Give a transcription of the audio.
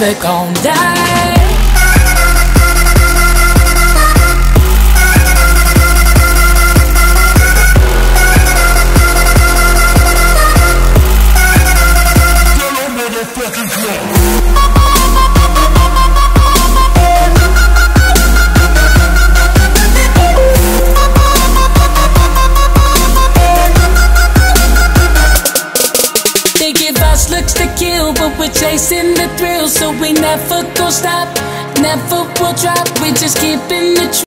never gon' die. They give us looks to kill, but we're chasing the thrill, so we never gon' stop, never will drop. We just keeping the truth.